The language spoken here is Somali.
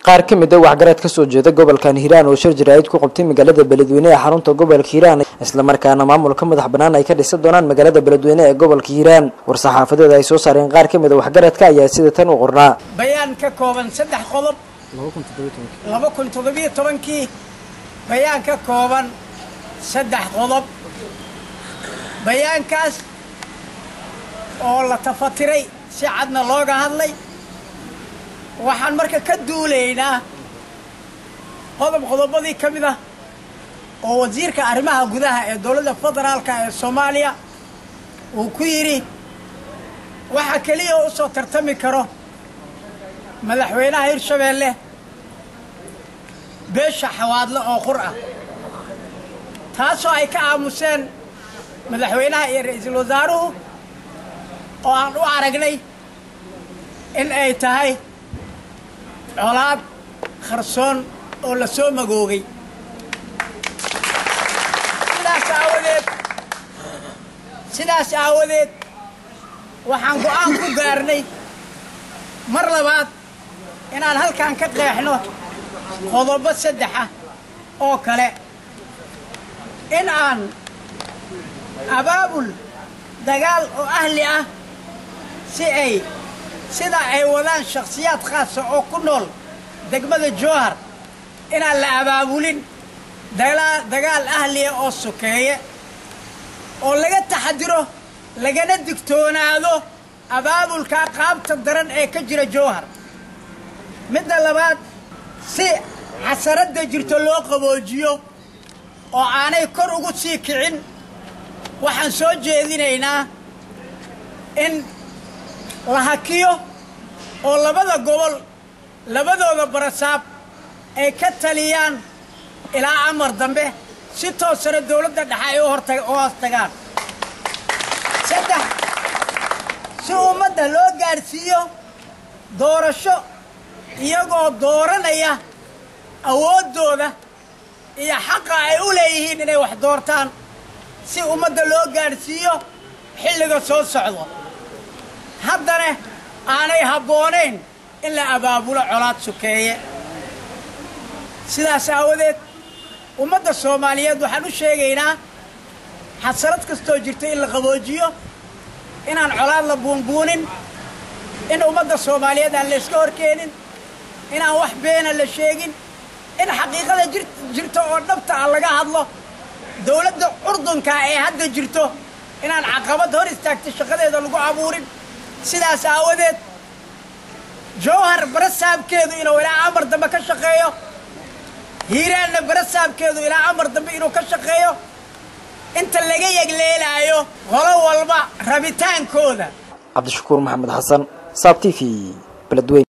qaar ka mid ah waxgarad ka soo jeeda gobolkan Hiiraan oo shir jiraayid ku qabtay magaalada Beledweyne ee xarunta gobolka Hiiraan isla markaana maamulka madax banaan ay ka dhisay doonaan magaalada Beledweyne ee gobolka Hiiraan war-saxaafadeed ay soo saareen qaar ka mid ah waxgaradka ayaa sida tan u qornaa bayaan ka kooban 3 qodob 2017 bayaan ka kooban 3 qodob bayaankaas oo la tafatiray si cadna looga hadlay waxaan marka ka duuleynaa qodobadii kamid ah oo wasiirka arrimaha gudaha ee dawladda federaalka ee Soomaaliya uu ku yiri waxa kaliya oo soo tartami karo madaxweynaha Hirshabeelle beesha xawaadle oo qur'a taasoo ay ka aamuseen madaxweynaha iyo ra'iisul wasaaruhu oo aan u aragnay in ay tahay colaad kharsoon oo la soo magoogay sidaas aawadeed waxaan go'aan ku gaarnay mar labaad inaan halkaan ka qeexno qodobo 3 ah oo kale in aan abaabul dagaal oo ahli ah sida ay wadaan shakhsiyaad khaas ah oo ku nool degmada Jowhar inaan la abaabulin dagaal ahli ah oo sokeeye oo laga taxadiro lagana digtoonaado abaabulka qaabta daran ee ka jira Jowhar midda labaad si xasarada jirto loo qaboojiyo oo aanay kor ugu sii kicin waxaan soo jeedinaynaa in la hakiyo oo labada gobol labadooda barasaab ay ka taliyaan ilaa amar dambe si toosana dawladda dhexe ay u hortagaan si ummadda loo gaarsiiyo doorasho iyagoo dooranaya awoodooda iyo xaqa ay u leeyihiin inay wax doortaan si ummadda loo gaarsiiyo xilliga soo socdo haddana aanay habboonayn in la abaabulo colaad sokeeye sidaas aawadeed ummadda Soomaaliyeed waxaan u sheegaynaa xasarad kastoo jirta in la qaboojiyo inaan colaad la buunbuunin in ummadda Soomaaliyeed aan la iska horkeenin inaan wax beena la sheegin in xaqiiqada jirto oo dhabta ah laga hadlo dawladda Urdunka ee hadda jirto inaan caqabad hor istaagto shaqadeeda lagu abuurin sidaas aawadeed Jowhar barasaabkeedu inuu ilaa amar dambe ka shaqeeyo Hiiraanna barasaabkeedu ilaa amar dambe inuu ka shaqeeyo inta laga yagleelayo qolo walba rabitaankooda Cabdishakuur Maxamed Xasan SABT TV Beledweyne.